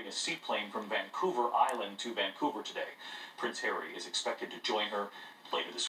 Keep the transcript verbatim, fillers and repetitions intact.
boarding a seaplane from Vancouver Island to Vancouver today. Prince Harry is expected to join her later this